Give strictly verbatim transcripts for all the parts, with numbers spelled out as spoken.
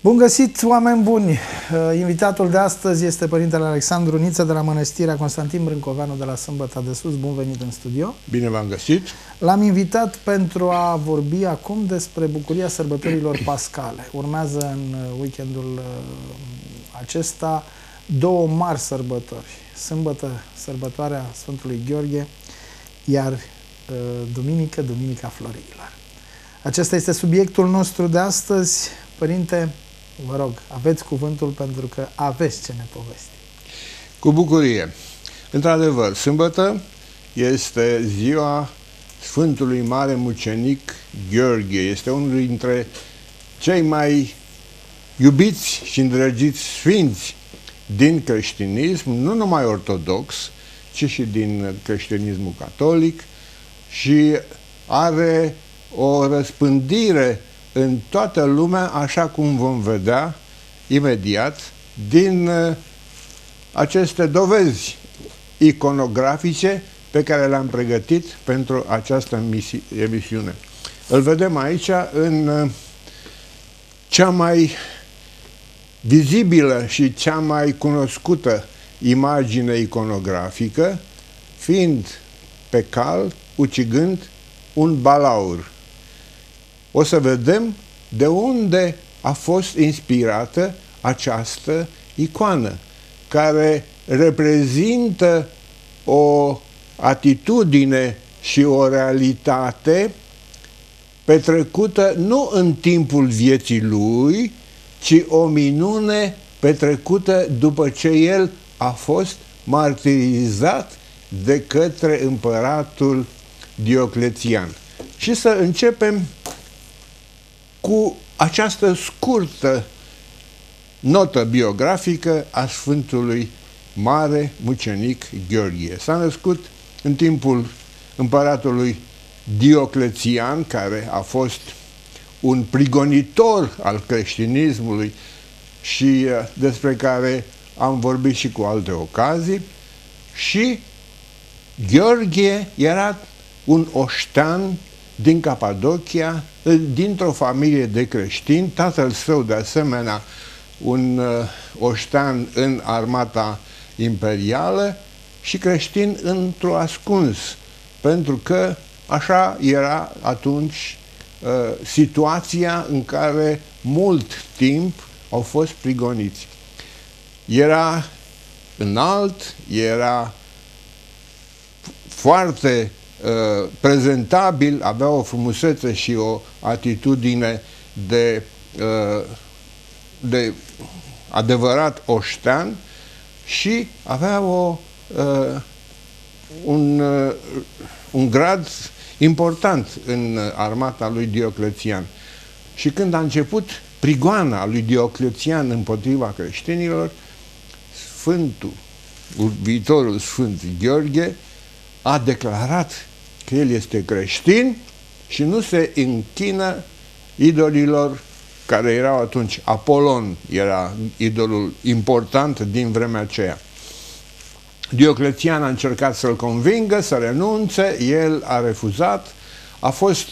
Bun găsit, oameni buni! Invitatul de astăzi este Părintele Alexandru Niță de la Mănăstirea Constantin Brâncoveanu de la Sâmbăta de Sus. Bun venit în studio! Bine v-am găsit! L-am invitat pentru a vorbi acum despre bucuria sărbătorilor pascale. Urmează în weekendul acesta două mari sărbători. Sâmbătă, sărbătoarea Sfântului Gheorghe, iar duminică, Duminica Florilor. Acesta este subiectul nostru de astăzi. Părinte, vă rog, aveți cuvântul pentru că aveți ce ne povesti. Cu bucurie. Într-adevăr, sâmbătă este ziua Sfântului Mare Mucenic Gheorghe. Este unul dintre cei mai iubiți și îndrăgiți sfinți din creștinism, nu numai ortodox, ci și din creștinismul catolic, și are o răspândire în toată lumea, așa cum vom vedea imediat din uh, aceste dovezi iconografice pe care le-am pregătit pentru această emisiune. Îl vedem aici în uh, cea mai vizibilă și cea mai cunoscută imagine iconografică, fiind pe cal, ucigând un balaur. O să vedem de unde a fost inspirată această icoană, care reprezintă o atitudine și o realitate petrecută nu în timpul vieții lui, ci o minune petrecută după ce el a fost martirizat de către împăratul Dioclețian. Și să începem cu această scurtă notă biografică a Sfântului Mare Mucenic Gheorghe. S-a născut în timpul împăratului Dioclețian, care a fost un prigonitor al creștinismului și despre care am vorbit și cu alte ocazii, și Gheorghe era un oștean din Capadocia, dintr-o familie de creștini, tatăl său de asemenea un uh, oștean în armata imperială și creștin într-o ascuns, pentru că așa era atunci uh, situația în care mult timp au fost prigoniți. Era înalt, era foarte Uh, prezentabil, avea o frumusețe și o atitudine de, uh, de adevărat oștean și avea o, uh, un, uh, un grad important în armata lui Dioclețian. Și când a început prigoana lui Dioclețian împotriva creștinilor, Sfântul, viitorul Sfânt Gheorghe, a declarat că el este creștin și nu se închină idolilor care erau atunci. Apolon era idolul important din vremea aceea. Dioclețian a încercat să-l convingă să renunțe, el a refuzat, a fost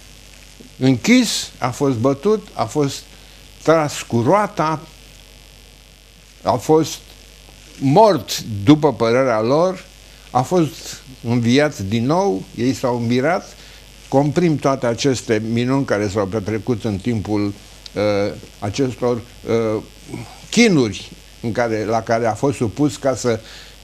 închis, a fost bătut, a fost tras cu roata, a fost mort după părerea lor, a fost înviat din nou, ei s-au mirat. Comprim toate aceste minuni care s-au petrecut în timpul uh, acestor uh, chinuri în care, la care a fost supus ca să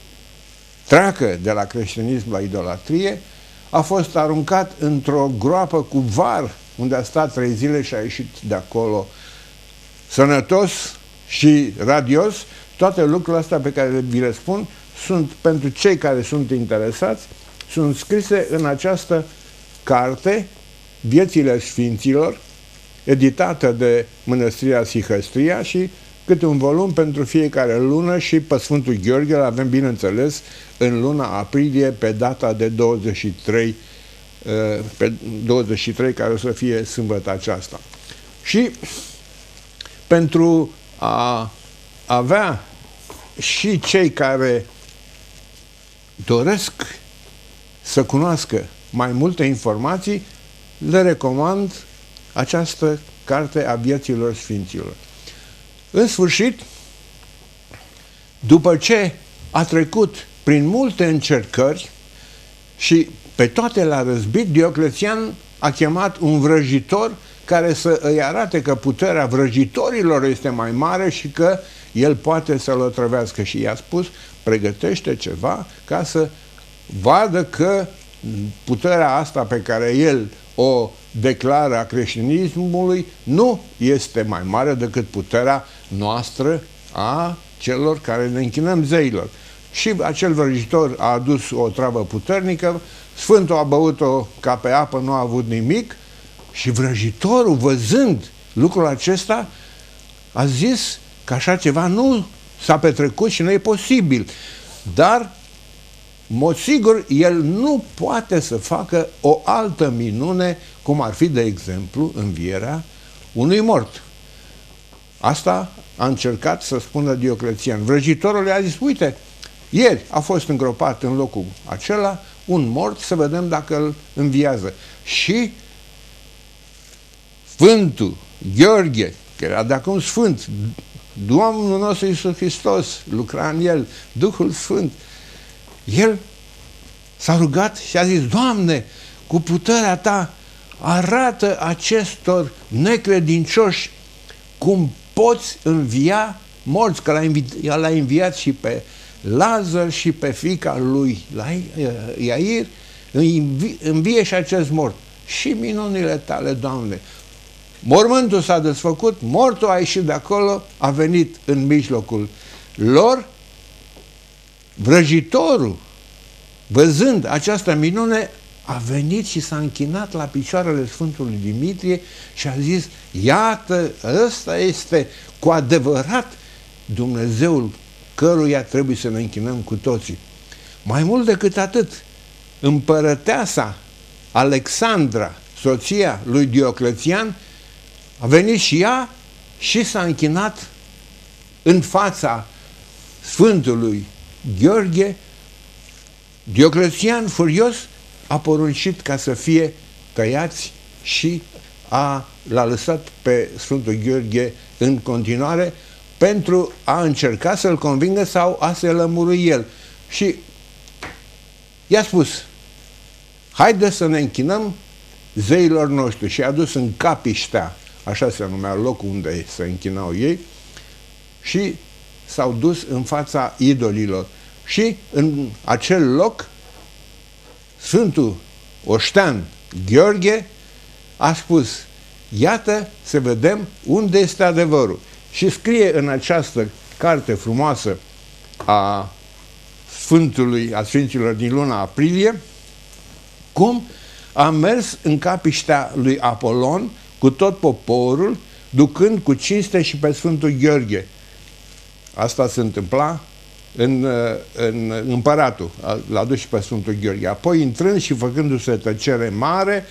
treacă de la creștinism la idolatrie. A fost aruncat într-o groapă cu var, unde a stat trei zile și a ieșit de acolo sănătos și radios. Toate lucrurile astea pe care vi le spun sunt pentru cei care sunt interesați, sunt scrise în această carte, Viețile Sfinților, editată de Mănăstirea Sihăstria, și câte un volum pentru fiecare lună, și pe Sfântul Gheorghe îl avem, bineînțeles, în luna aprilie, pe data de douăzeci și trei, pe douăzeci și trei, care o să fie sâmbătă aceasta. Și pentru a avea și cei care doresc să cunoască mai multe informații, le recomand această carte a Vieților Sfinților. În sfârșit, după ce a trecut prin multe încercări și pe toate le-a răzbit, Dioclețian a chemat un vrăjitor care să îi arate că puterea vrăjitorilor este mai mare și că el poate să-l otrăvească. Și i-a spus, pregătește ceva ca să vadă că puterea asta pe care el o declară a creștinismului nu este mai mare decât puterea noastră a celor care ne închinăm zeilor. Și acel vrăjitor a adus o travă puternică, Sfântul a băut-o ca pe apă, nu a avut nimic și vrăjitorul, văzând lucrul acesta, a zis că așa ceva nu s-a petrecut și nu e posibil. Dar, în mod sigur, el nu poate să facă o altă minune, cum ar fi, de exemplu, învierea unui mort. Asta a încercat să spună Dioclețian. Vrăjitorul i-a zis, uite, ieri a fost îngropat în locul acela un mort, să vedem dacă îl înviază. Și Sfântul Gheorghe, că era de acum sfânt, Domnul nostru Iisus Hristos lucra în el, Duhul Sfânt, el s-a rugat și a zis, Doamne, cu puterea ta arată acestor necredincioși cum poți învia morți, că l-a înviat și pe Lazar și pe fiica lui Iair, învie și acest mort. Și minunile tale, Doamne. Mormântul s-a desfăcut, mortul a ieșit de acolo, a venit în mijlocul lor. Vrăjitorul, văzând această minune, a venit și s-a închinat la picioarele Sfântului Dimitrie și a zis, iată, ăsta este cu adevărat Dumnezeul căruia trebuie să ne închinăm cu toții. Mai mult decât atât, împărăteasa Alexandra, soția lui Dioclețian, a venit și ea și s-a închinat în fața Sfântului Gheorghe. Dioclețian, furios, a poruncit ca să fie tăiați și a, l-a lăsat pe Sfântul Gheorghe în continuare pentru a încerca să-l convingă sau a se lămuri el. Și i-a spus, haide să ne închinăm zeilor noștri. Și a dus în Capiștea, așa se numea locul unde se închinau ei, și s-au dus în fața idolilor. Și în acel loc Sfântul Oștean Gheorghe a spus, iată să vedem unde este adevărul. Și scrie în această carte frumoasă a Sfântului, a Sfinților din luna aprilie, cum a mers în Capiștea lui Apolon cu tot poporul, ducând cu cinste și pe Sfântul Gheorghe. Asta se întâmpla în, în împăratul, l-a dus și pe Sfântul Gheorghe. Apoi, intrând și făcându-se tăcere mare,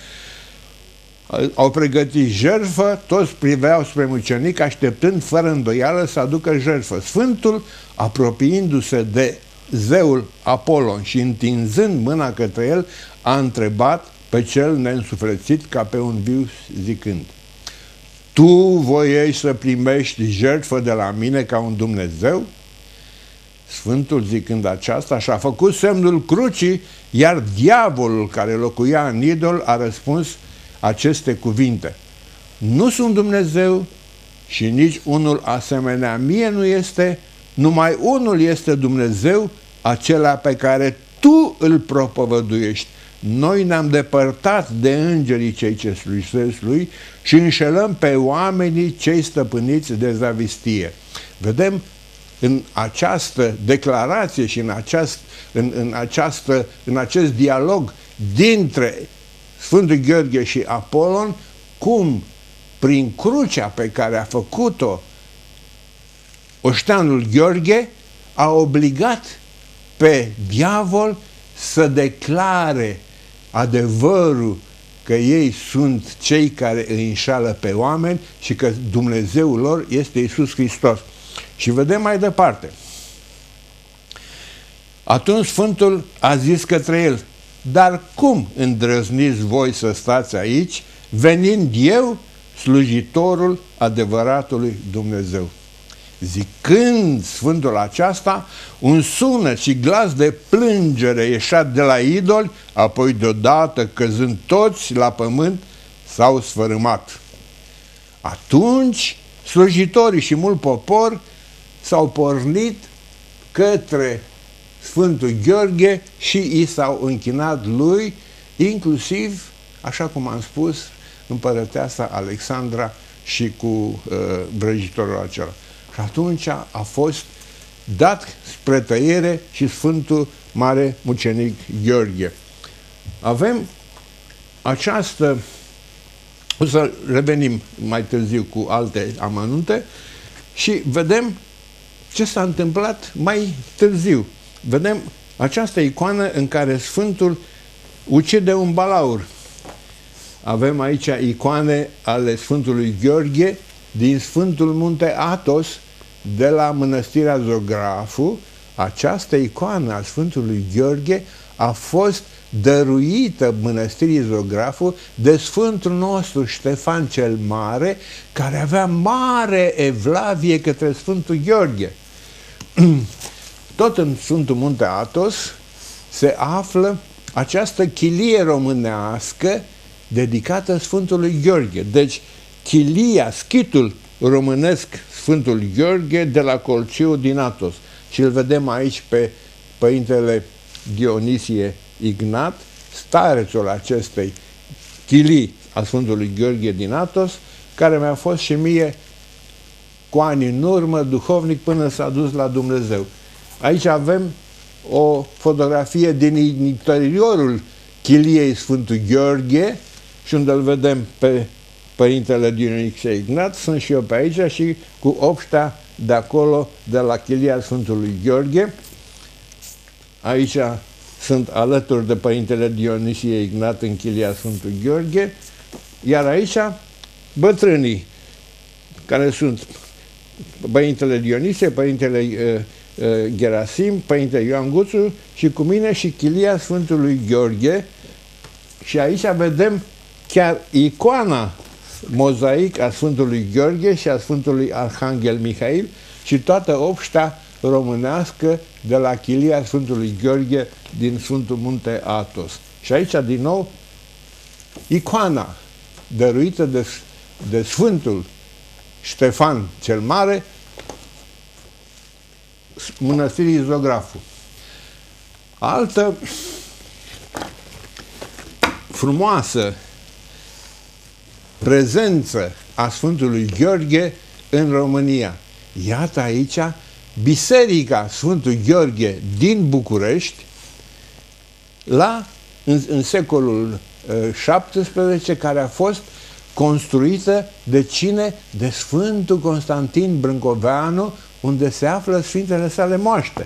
au pregătit jertfă, toți priveau spre mucenic, așteptând fără îndoială să aducă jertfă. Sfântul, apropiindu-se de zeul Apolon și întinzând mâna către el, a întrebat pe cel neînsuflețit ca pe un viu zicând, tu voiești să primești jertfă de la mine ca un Dumnezeu? Sfântul, zicând aceasta, și-a făcut semnul crucii, iar diavolul care locuia în idol a răspuns aceste cuvinte, nu sunt Dumnezeu și nici unul asemenea mie nu este, numai unul este Dumnezeu, acela pe care tu îl propovăduiești. Noi ne-am depărtat de îngerii cei ce slujesc lui și înșelăm pe oamenii cei stăpâniți de zavistie. Vedem în această declarație și în, aceast, în, în, această, în acest dialog dintre Sfântul Gheorghe și Apolon, cum prin crucea pe care a făcut-o Oșteanul Gheorghe a obligat pe diavol să declare adevărul că ei sunt cei care îi înșală pe oameni și că Dumnezeul lor este Iisus Hristos. Și vedem mai departe. Atunci Sfântul a zis către el, dar cum îndrăzniți voi să stați aici, venind eu, slujitorul adevăratului Dumnezeu? Zicând Sfântul aceasta, un sunet și glas de plângere ieșea de la idoli, apoi deodată, căzând toți la pământ, s-au sfărâmat. Atunci, slujitorii și mult popor s-au pornit către Sfântul Gheorghe și i s-au închinat lui, inclusiv, așa cum am spus, împărăteasa Alexandra și cu uh, vrăjitorul acela. Și atunci a fost dat spre tăiere și Sfântul Mare Mucenic Gheorghe. Avem această, o să revenim mai târziu cu alte amănunte și vedem ce s-a întâmplat mai târziu. Vedem această icoană în care Sfântul ucide un balaur. Avem aici icoane ale Sfântului Gheorghe din Sfântul Munte Athos, de la Mănăstirea Zografu. Această icoană a Sfântului Gheorghe a fost dăruită Mănăstirii Zografu de Sfântul nostru Ștefan cel Mare, care avea mare evlavie către Sfântul Gheorghe. Tot în Sfântul Munte Athos se află această chilie românească dedicată Sfântului Gheorghe. Deci, chilia, schitul românesc Sfântul Gheorghe de la Colciu din Athos. Și îl vedem aici pe Părintele Dionisie Ignat, starețul acestei chilii a Sfântului Gheorghe din Athos, care mi-a fost și mie cu ani în urmă duhovnic până s-a dus la Dumnezeu. Aici avem o fotografie din interiorul chiliei Sfântul Gheorghe și unde îl vedem pe Părintele Dionisie Ignat, sunt și eu pe aici și cu obștea de acolo, de la chilia Sfântului Gheorghe. Aici sunt alături de Părintele Dionisie Ignat în chilia Sfântului Gheorghe, iar aici bătrânii, care sunt Părintele Dionisie, Părintele uh, uh, Gerasim, Părintele Ioan Guțu și cu mine și chilia Sfântului Gheorghe. Și aici vedem chiar icoana mozaic a Sfântului Gheorghe și a Sfântului Arhanghel Mihail și toată obștea românească de la chilia Sfântului Gheorghe din Sfântul Munte Athos. Și aici, din nou, icoana dăruită de, de Sfântul Ștefan cel Mare, Mănăstirii Zografu. Altă frumoasă prezență a Sfântului Gheorghe în România. Iată aici Biserica Sfântul Gheorghe din București, la, în, în secolul șaptesprezece, care a fost construită de cine? De Sfântul Constantin Brâncoveanu, unde se află Sfintele sale moaște.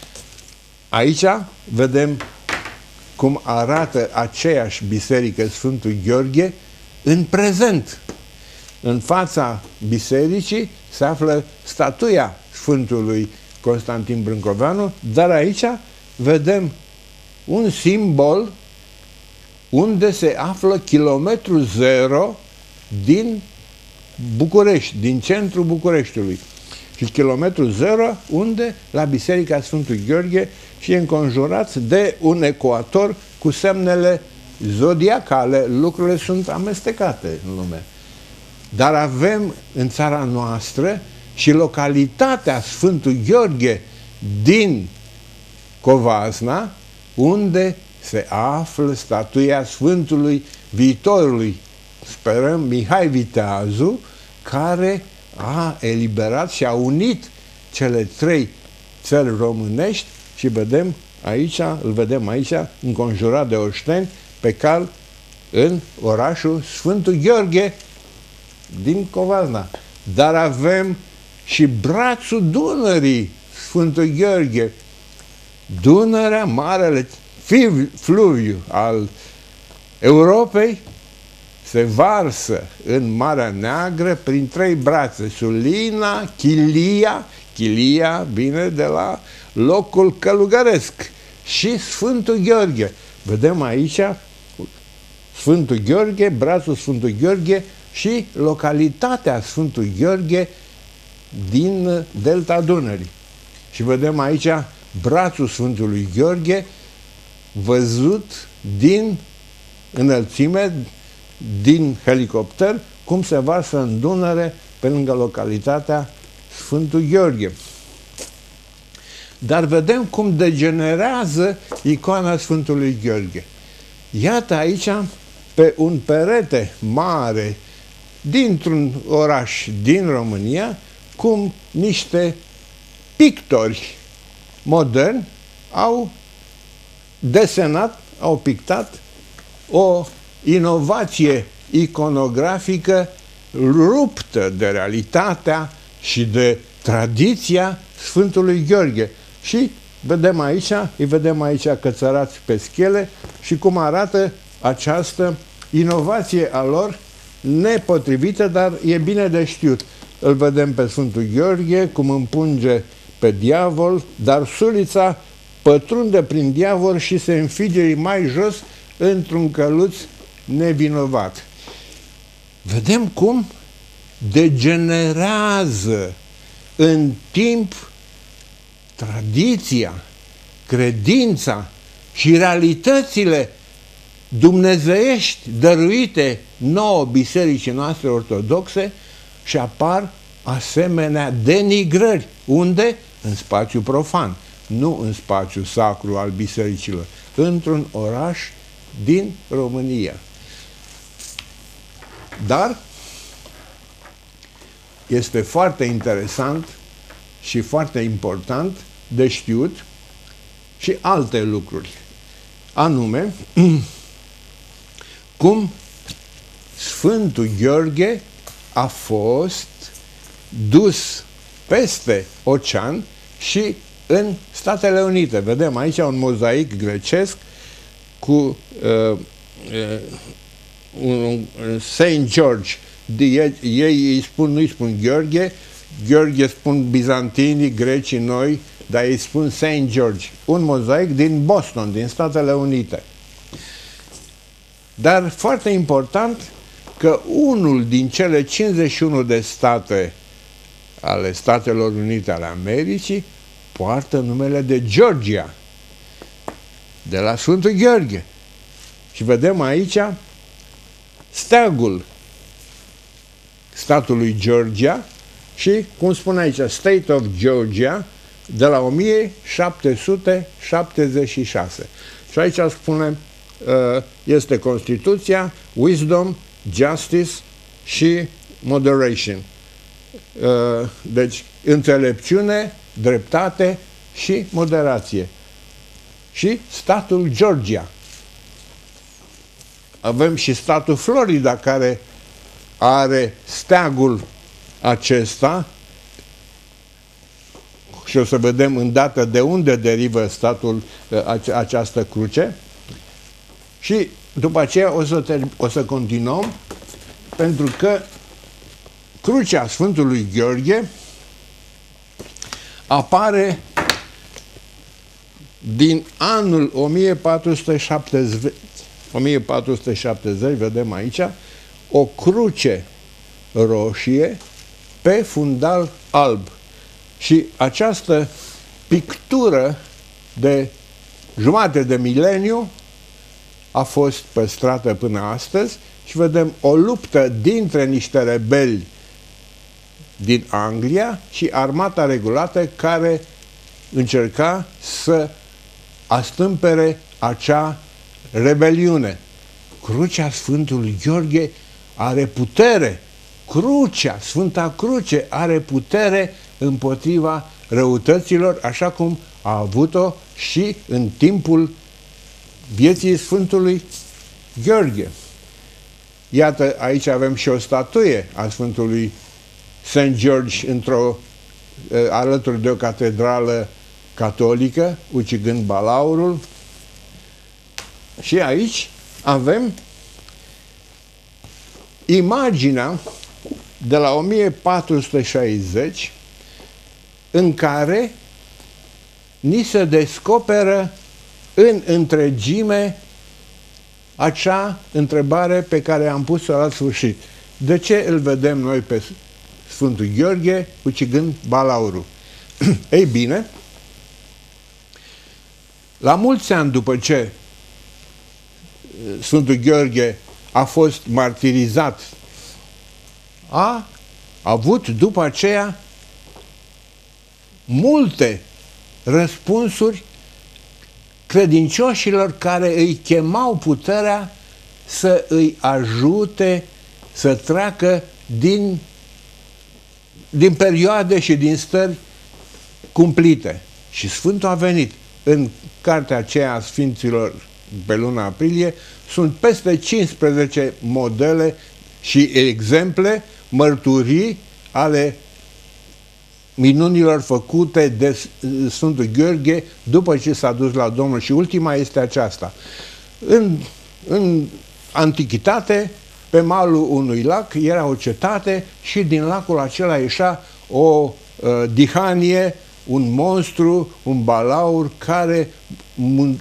Aici vedem cum arată aceeași biserică Sfântul Gheorghe în prezent. În fața bisericii se află statuia Sfântului Constantin Brâncoveanu, dar aici vedem un simbol unde se află kilometrul zero din București, din centrul Bucureștiului. Și kilometrul zero unde, la Biserica Sfântului Gheorghe, și înconjurați de un ecuator cu semnele zodiacale. Lucrurile sunt amestecate în lume. Dar avem în țara noastră și localitatea Sfântul Gheorghe din Covasna, unde se află statuia Sfântului viitorului, sperăm, Mihai Viteazu, care a eliberat și a unit cele trei țări românești și vedem aici, îl vedem aici, înconjurat de oșteni, pe cal în orașul Sfântul Gheorghe din Covasna. Dar avem și brațul Dunării, Sfântul Gheorghe. Dunărea, marele fluviu al Europei, se varsă în Marea Neagră prin trei brațe: Sulina, Chilia, Chilia vine de la locul călugăresc, și Sfântul Gheorghe. Vedem aici Sfântul Gheorghe, brațul Sfântul Gheorghe și localitatea Sfântul Gheorghe din delta Dunării. Și vedem aici brațul Sfântului Gheorghe văzut din înălțime, din helicopter, cum se varsă în Dunăre pe lângă localitatea Sfântul Gheorghe. Dar vedem cum degenerează icoana Sfântului Gheorghe. Iată aici, pe un perete mare dintr-un oraș din România, cum niște pictori moderni au desenat, au pictat o inovație iconografică ruptă de realitatea și de tradiția Sfântului Gheorghe. Și vedem aici, îi vedem aici cățărați pe schele și cum arată această inovație a lor nepotrivită, dar e bine de știut. Îl vedem pe Sfântul Gheorghe cum împunge pe diavol, dar sulița pătrunde prin diavol și se înfige mai jos într-un căluț nevinovat. Vedem cum degenerează în timp tradiția, credința și realitățile dumnezeiești dăruite nouă bisericii noastre ortodoxe și apar asemenea denigrări. Unde? În spațiu profan, nu în spațiu sacru al bisericilor, într-un oraș din România. Dar este foarte interesant și foarte important de știut și alte lucruri. Anume, cum Sfântul Gheorghe a fost dus peste ocean și în Statele Unite. Vedem aici un mozaic grecesc cu uh, uh, un Saint George. Ei, ei îi spun, nu îi spun Gheorghe, Gheorghe spun bizantinii, grecii, noi, dar îi spun Saint George. Un mozaic din Boston, din Statele Unite. Dar foarte important că unul din cele cincizeci și unu de state ale Statelor Unite ale Americii poartă numele de Georgia, de la Sfântul Gheorghe. Și vedem aici steagul statului Georgia și, cum spune aici, State of Georgia, de la o mie șapte sute șaptezeci și șase. Și aici spune, este Constituția, Wisdom, Justice și Moderation. Deci, înțelepciune, dreptate și moderație. Și statul Georgia. Avem și statul Florida, care are steagul acesta și o să vedem îndată de unde derivă statul, ace această cruce. Și după aceea o să, o să continuăm, pentru că crucea Sfântului Gheorghe apare din anul o mie patru sute șaptezeci, o mie patru sute șaptezeci, vedem aici, o cruce roșie pe fundal alb. Și această pictură de jumate de mileniu a fost păstrată până astăzi și vedem o luptă dintre niște rebeli din Anglia și armata regulată care încerca să astâmpere acea rebeliune. Crucea Sfântului Gheorghe are putere. Crucea, Sfânta Cruce, are putere împotriva răutăților, așa cum a avut-o și în timpul vieții Sfântului Gheorghe. Iată, aici avem și o statuie a Sfântului Saint George într-o, alături de o catedrală catolică, ucigând balaurul. Și aici avem imaginea de la o mie patru sute șaizeci în care ni se descoperă în întregime acea întrebare pe care am pus-o la sfârșit. De ce îl vedem noi pe Sfântul Gheorghe, ucigând balaurul. Ei bine, la mulți ani după ce Sfântul Gheorghe a fost martirizat, a avut după aceea multe răspunsuri credincioșilor care îi chemau puterea să îi ajute să treacă din, din perioade și din stări cumplite. Și Sfântul a venit. În cartea aceea a Sfinților pe luna aprilie sunt peste cincisprezece modele și exemple, mărturii ale minunilor făcute de Sfântul Gheorghe după ce s-a dus la Domnul. Și ultima este aceasta. În, în antichitate, pe malul unui lac era o cetate și din lacul acela ieșea o uh, dihanie, un monstru, un balaur care uh,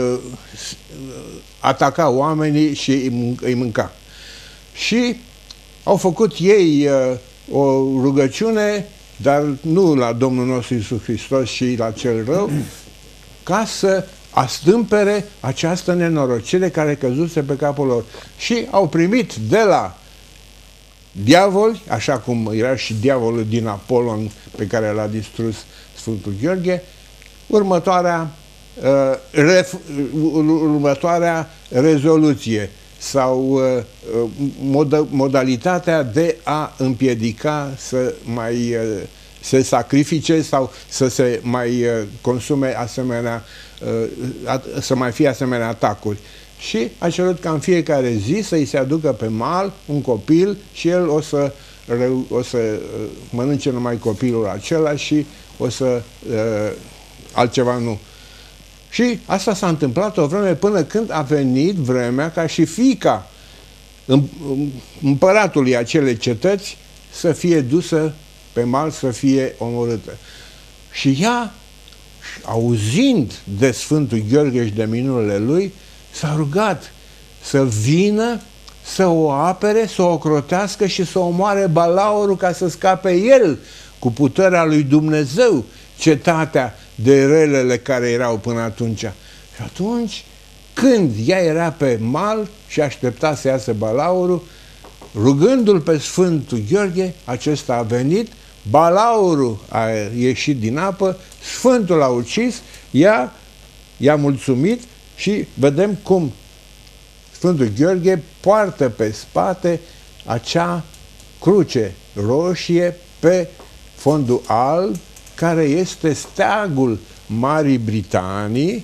ataca oamenii și îi mânca. Și au făcut ei uh, o rugăciune, dar nu la Domnul nostru Iisus Hristos și la cel rău, ca să astâmpere această nenorocire care căzuse pe capul lor. Și au primit de la diavoli, așa cum era și diavolul din Apolon pe care l-a distrus Sfântul Gheorghe, următoarea, uh, ref, următoarea rezoluție sau uh, mod, modalitatea de a împiedica să mai uh, se sacrifice sau să se mai uh, consume asemenea, uh, să mai fie asemenea atacuri. Și a cerut ca în fiecare zi să-i se aducă pe mal un copil și el o să, o să uh, mănânce numai copilul acela și o să uh, altceva nu. Și asta s-a întâmplat o vreme până când a venit vremea ca și fiica împăratului acelei cetăți să fie dusă pe mal, să fie omorâtă. Și ea, auzind de Sfântul Gheorghe și de minunile lui, s-a rugat să vină, să o apere, să o ocrotească și să omoare balaurul ca să scape el cu puterea lui Dumnezeu cetatea de relele care erau până atunci. Și atunci, când ea era pe mal și aștepta să iasă balaurul, rugându-l pe Sfântul Gheorghe, acesta a venit, balaurul a ieșit din apă, Sfântul l-a ucis, ea i-a mulțumit și vedem cum Sfântul Gheorghe poartă pe spate acea cruce roșie pe fondul alb, care este steagul Marii Britanii,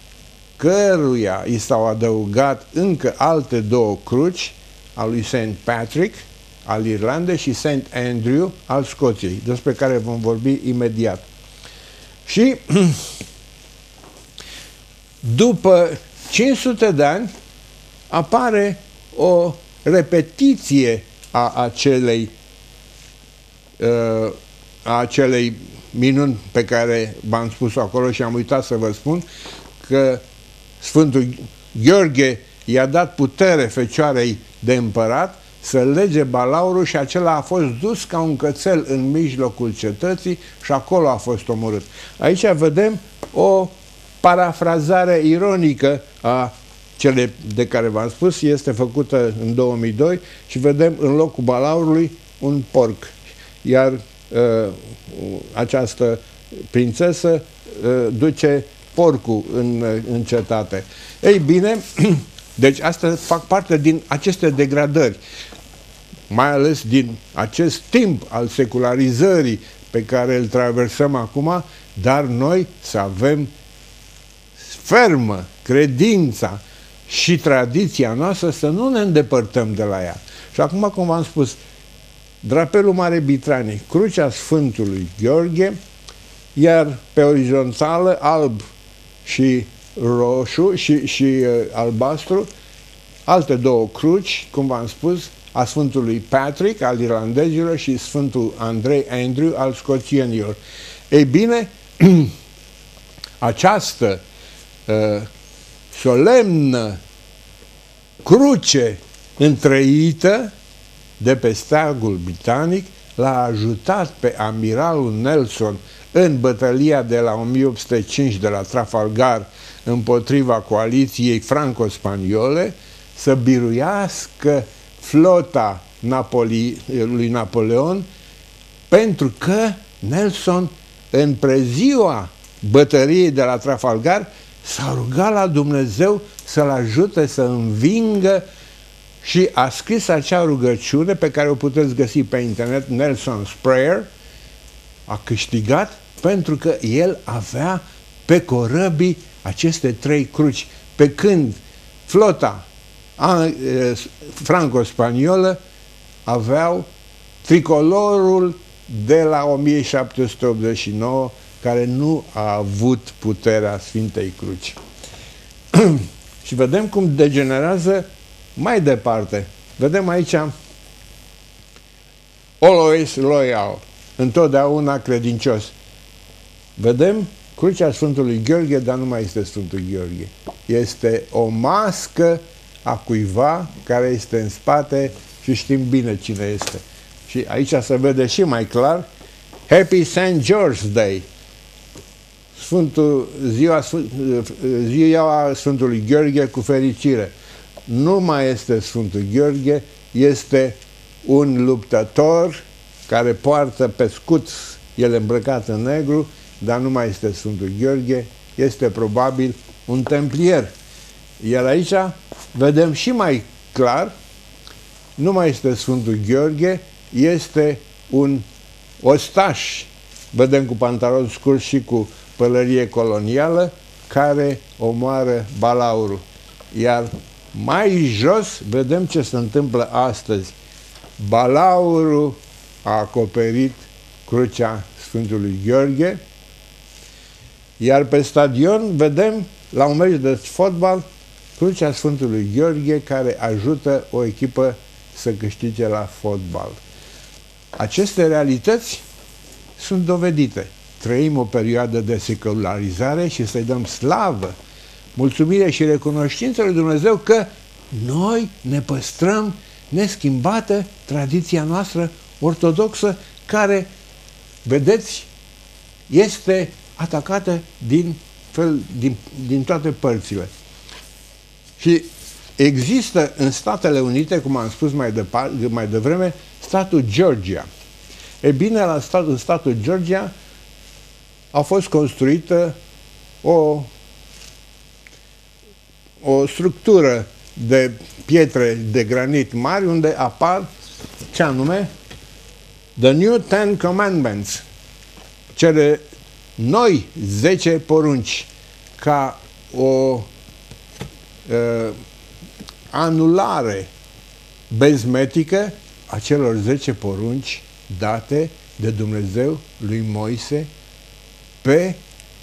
căruia i s-au adăugat încă alte două cruci, al lui Saint Patrick, al Irlandei, și Saint Andrew, al Scoției, despre care vom vorbi imediat. Și după cinci sute de ani apare o repetiție a acelei, uh, a acelei minuni pe care v-am spus acolo și am uitat să vă spun că Sfântul Gheorghe i-a dat putere fecioarei de împărat să lege balaurul și acela a fost dus ca un cățel în mijlocul cetății și acolo a fost omorât. Aici vedem o parafrazare ironică a cele de care v-am spus, este făcută în două mii doi și vedem în locul balaurului un porc, iar uh, această prințesă uh, duce porcul în, în cetate. Ei bine, deci astea fac parte din aceste degradări, mai ales din acest timp al secularizării pe care îl traversăm acum, dar noi să avem fermă credința și tradiția noastră, să nu ne îndepărtăm de la ea. Și acum, cum v-am spus, drapelul Mare Britanii, crucea Sfântului Gheorghe, iar pe orizontală alb și roșu și, și uh, albastru, alte două cruci, cum v-am spus, a Sfântului Patrick, al irlandezilor, și Sfântul Andrei Andrew, al scoțienilor. Ei bine, această uh, solemnă cruce întrăită de pe steagul britanic l-a ajutat pe amiralul Nelson în bătălia de la o mie opt sute cinci de la Trafalgar împotriva coaliției franco-spaniole să biruiască flota Napoli, lui Napoleon, pentru că Nelson, în preziua bătăriei de la Trafalgar, s-a rugat la Dumnezeu să-l ajute să învingă și a scris acea rugăciune pe care o puteți găsi pe internet, Nelson's Prayer. A câștigat pentru că el avea pe corăbii aceste trei cruci, pe când flota franco-spaniolă aveau tricolorul de la o mie șapte sute optzeci și nouă, care nu a avut puterea Sfintei Cruci. Și vedem cum degenerează mai departe. Vedem aici always loyal, întotdeauna credincios. Vedem crucea Sfântului Gheorghe, dar nu mai este Sfântul Gheorghe. Este o mască a cuiva care este în spate și știm bine cine este. Și aici se vede și mai clar Happy Saint George's Day, Sfântul, ziua, ziua Sfântului Gheorghe cu fericire. Nu mai este Sfântul Gheorghe, este un luptător care poartă pe scut, el îmbrăcat în negru, dar nu mai este Sfântul Gheorghe, este probabil un templier. Iar aici vedem și mai clar, nu mai este Sfântul Gheorghe, este un ostaș, vedem cu pantaloni scurți și cu pălărie colonială, care omoară balaurul. Iar mai jos vedem ce se întâmplă astăzi. Balaurul a acoperit crucea Sfântului Gheorghe, iar pe stadion vedem, la un meci de fotbal, crucea Sfântului Gheorghe care ajută o echipă să câștige la fotbal. Aceste realități sunt dovedite. Trăim o perioadă de secularizare și să-i dăm slavă, mulțumire și recunoștință lui Dumnezeu că noi ne păstrăm neschimbată tradiția noastră ortodoxă, care, vedeți, este atacată din, fel, din, din toate părțile. Și există în Statele Unite, cum am spus mai, de, mai devreme, statul Georgia. E bine, la stat, în statul Georgia a fost construită o, o structură de pietre de granit mari, unde apar, ce anume, The New Ten Commandments, cele noi zece porunci, ca o uh, anulare bezmetică a celor zece porunci date de Dumnezeu lui Moise pe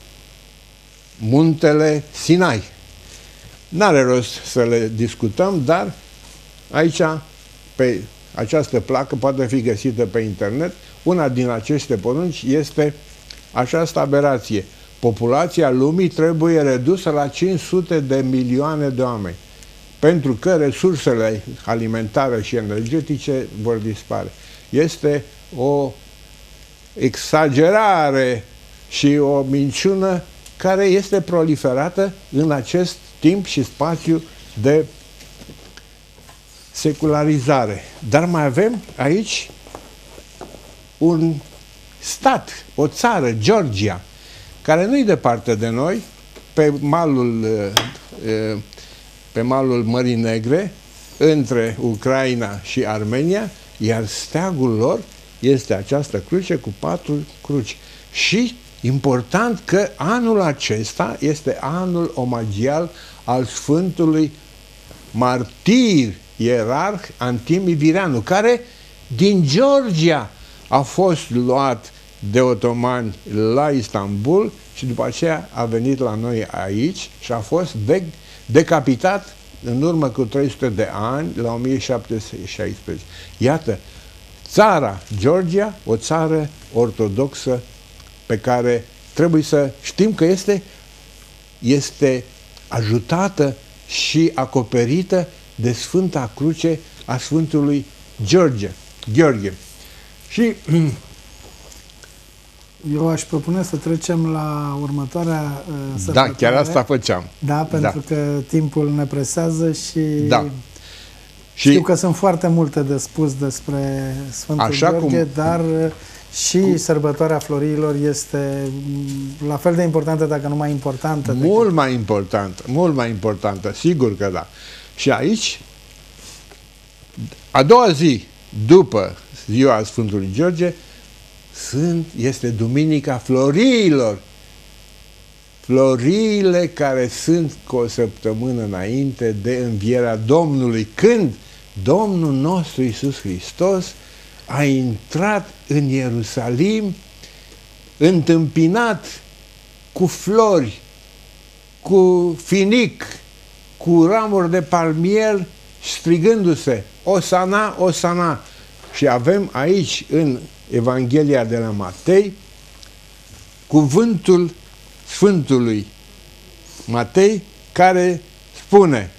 muntele Sinai. N-are rost să le discutăm, dar aici, pe această placă, poate fi găsită pe internet. Una din aceste porunci este această aberație: populația lumii trebuie redusă la cinci sute de milioane de oameni, pentru că resursele alimentare și energetice vor dispare. Este o exagerare și o minciună care este proliferată în acest timp și spațiu de secularizare. Dar mai avem aici un stat, o țară, Georgia, care nu-i departe de noi, pe malul, pe malul Mării Negre, între Ucraina și Armenia, iar steagul lor este această cruce cu patru cruci. Și important că anul acesta este anul omagial al Sfântului Martir ierarh Antimi Vireanu, care din Georgia a fost luat de otomani la Istanbul și după aceea a venit la noi aici și a fost de decapitat în urmă cu trei sute de ani, la o mie șapte sute șaisprezece. Iată, țara Georgia, o țară ortodoxă pe care trebuie să știm că este, este ajutată și acoperită de Sfânta Cruce a Sfântului George, Gheorghe. Și eu aș propune să trecem la următoarea uh, sărbătoare. Da, chiar asta făceam. Da, pentru da. că timpul ne presează și, da. știu și că sunt foarte multe de spus despre Sfântul așa Gheorghe, cum, dar și cu, sărbătoarea florilor este la fel de importantă, dacă nu mai importantă. Mult decât... mai importantă, mult mai importantă, sigur că da. Și aici, a doua zi după ziua Sfântului Gheorghe, Sunt, este Duminica Floriilor. Floriile care sunt cu o săptămână înainte de învierea Domnului, când Domnul nostru Iisus Hristos a intrat în Ierusalim întâmpinat cu flori, cu finic, cu ramuri de palmier, strigându-se Osana, Osana. Și avem aici în Evanghelia de la Matei cuvântul Sfântului Matei, care spune: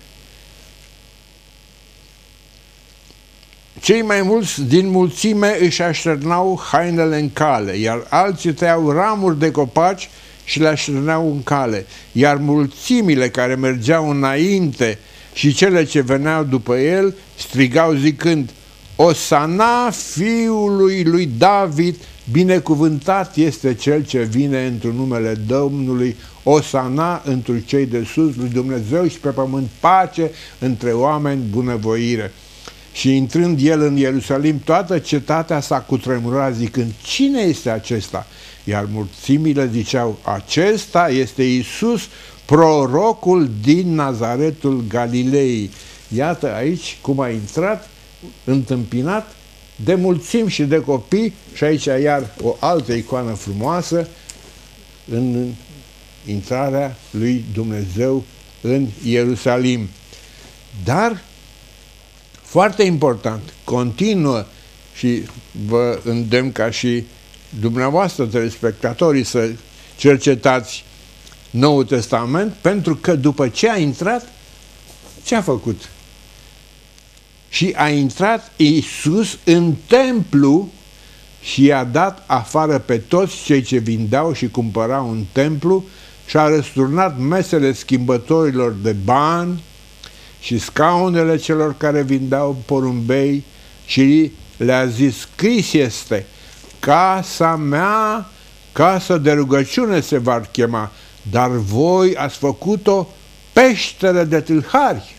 cei mai mulți din mulțime își așternau hainele în cale, iar alții tăiau ramuri de copaci și le așterneau în cale, iar mulțimile care mergeau înainte și cele ce veneau după el strigau zicând: Osana fiului lui David, binecuvântat este cel ce vine într-un numele Domnului, Osana întru cei de sus, lui Dumnezeu și pe pământ pace, între oameni bunăvoire. Și intrând el în Ierusalim, toată cetatea s-a cutremurat zicând: cine este acesta? Iar mulțimile ziceau: acesta este Iisus, prorocul din Nazaretul Galilei. Iată aici cum a intrat, întâmpinat de mulțimi și de copii, și aici iar o altă icoană frumoasă în intrarea lui Dumnezeu în Ierusalim. Dar, foarte important, continuă, și vă îndemn ca și dumneavoastră, telespectatorii, să cercetați Noul Testament, pentru că după ce a intrat, ce a făcut? Și a intrat Iisus în templu și i-a dat afară pe toți cei ce vindeau și cumpărau în templu și a răsturnat mesele schimbătorilor de bani și scaunele celor care vindeau porumbei și le-a zis: scris este, casa mea, casă de rugăciune se va chema, dar voi ați făcut-o peșteră de tâlhari.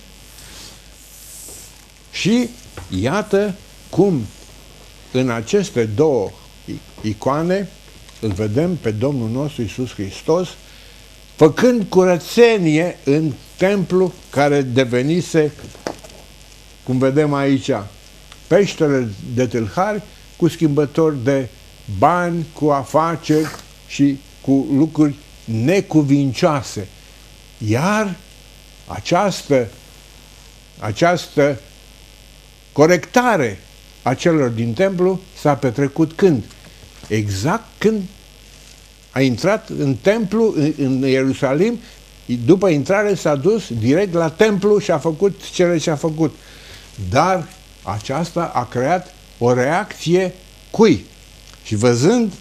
Și iată cum în aceste două icoane îl vedem pe Domnul nostru Iisus Hristos făcând curățenie în templu care devenise, cum vedem aici, peșteră de tâlhari, cu schimbători de bani, cu afaceri și cu lucruri necuvincioase. Iar această, această corectare a celor din templu s-a petrecut când? Exact când a intrat în templu, în, în Ierusalim, după intrare s-a dus direct la templu și a făcut cele ce a făcut. Dar aceasta a creat o reacție cui? Și văzând,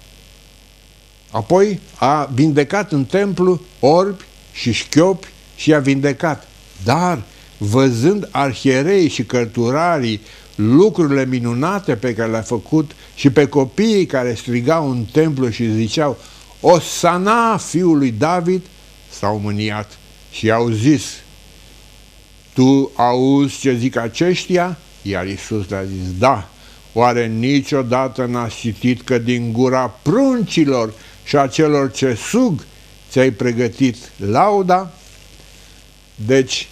apoi a vindecat în templu orbi și șchiopi și i-a vindecat. Dar văzând arhierei și cărturarii lucrurile minunate pe care le-a făcut și pe copiii care strigau în templu și ziceau: Osana fiului David, s-au mâniat și au zis: tu auzi ce zic aceștia? Iar Iisus le-a zis: da. Oare niciodată n-ați citit că din gura pruncilor și a celor ce sug ți-ai pregătit lauda? Deci,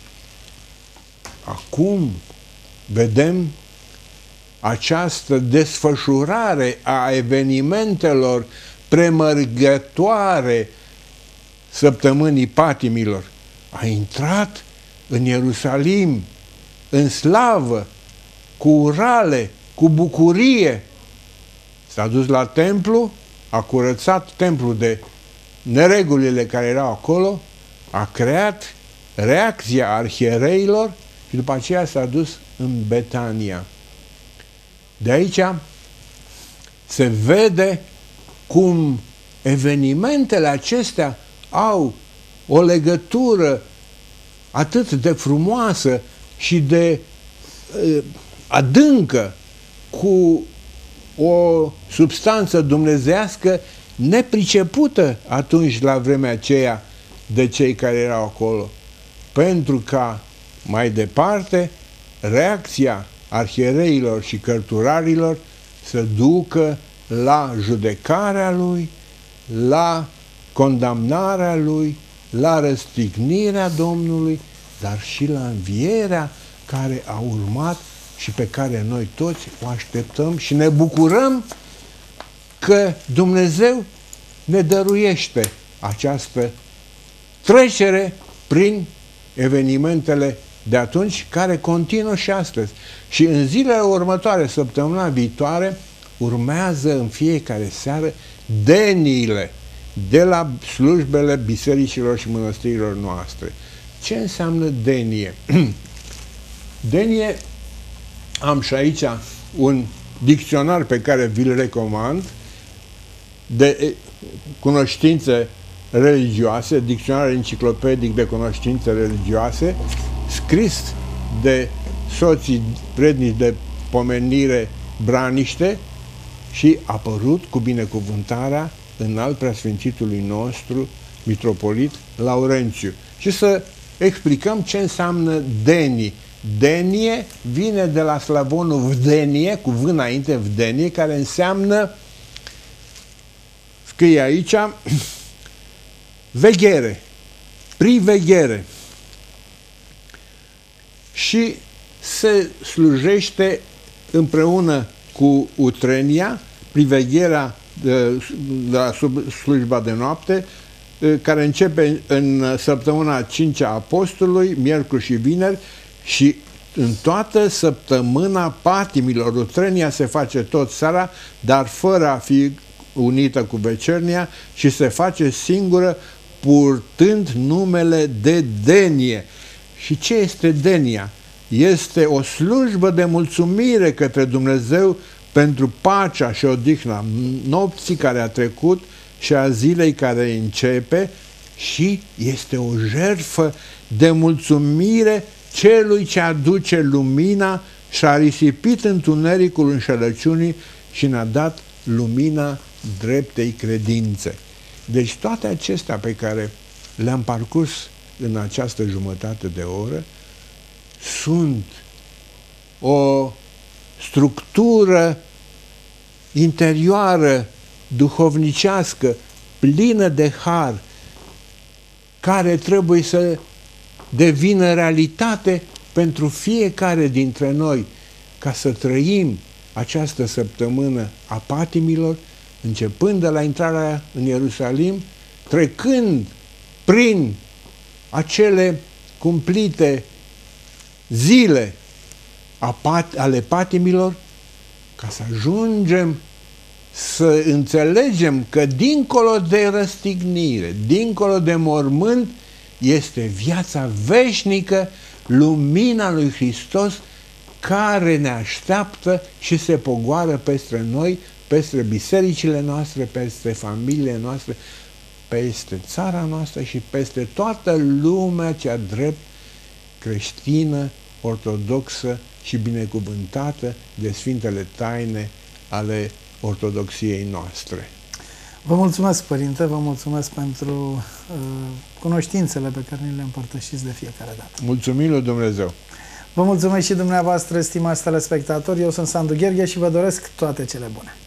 acum vedem această desfășurare a evenimentelor premărgătoare săptămânii patimilor. A intrat în Ierusalim în slavă, cu urale, cu bucurie. S-a dus la templu, a curățat templul de neregulile care erau acolo, a creat reacția arhiereilor și după aceea s-a dus în Betania. De aici se vede cum evenimentele acestea au o legătură atât de frumoasă și de uh, adâncă cu o substanță dumnezeiască nepricepută atunci la vremea aceea de cei care erau acolo, pentru ca mai departe reacția arhiereilor și cărturarilor să ducă la judecarea lui, la condamnarea lui, la răstignirea Domnului, dar și la învierea care a urmat și pe care noi toți o așteptăm și ne bucurăm că Dumnezeu ne dăruiește această trecere prin evenimentele de atunci, care continuă și astăzi. Și în zilele următoare, săptămâna viitoare, urmează în fiecare seară deniile de la slujbele bisericilor și mănăstirilor noastre. Ce înseamnă denie? Denie, am și aici un dicționar pe care vi-l recomand, de cunoștințe religioase, dicționar enciclopedic de cunoștințe religioase, scris de soții vrednici de pomenire Braniște și apărut cu binecuvântarea înalt preasfințitului nostru, mitropolit Laurențiu. Și să explicăm ce înseamnă denii. Denie vine de la slavonul vdenie, cu v înainte, vdenie, care înseamnă, scrie aici, veghere, priveghere. Și se slujește împreună cu utrenia, privegherea de, de la sub slujba de noapte, care începe în săptămâna a cincea Apostolului, miercuri și vineri, și în toată săptămâna patimilor. Utrenia se face tot seara, dar fără a fi unită cu vecernia, și se face singură, purtând numele de denie. Și ce este denia? Este o slujbă de mulțumire către Dumnezeu pentru pacea și odihna nopții care a trecut și a zilei care începe, și este o jertfă de mulțumire celui ce aduce lumina și a risipit întunericul înșelăciunii și ne-a dat lumina dreptei credințe. Deci toate acestea pe care le-am parcurs în această jumătate de oră sunt o structură interioară, duhovnicească, plină de har, care trebuie să devină realitate pentru fiecare dintre noi, ca să trăim această săptămână a patimilor, începând de la intrarea în Ierusalim, trecând prin acele cumplite zile ale patimilor, ca să ajungem să înțelegem că dincolo de răstignire, dincolo de mormânt, este viața veșnică, lumina lui Hristos, care ne așteaptă și se pogoară peste noi, peste bisericile noastre, peste familiile noastre, peste țara noastră și peste toată lumea cea drept, creștină, ortodoxă și binecuvântată de sfintele taine ale ortodoxiei noastre. Vă mulțumesc, Părinte, vă mulțumesc pentru uh, cunoștințele pe care ni le împărtășiți de fiecare dată. Mulțumim lui Dumnezeu! Vă mulțumesc și dumneavoastră, stimați telespectatori, eu sunt Sandu Gherghe și vă doresc toate cele bune!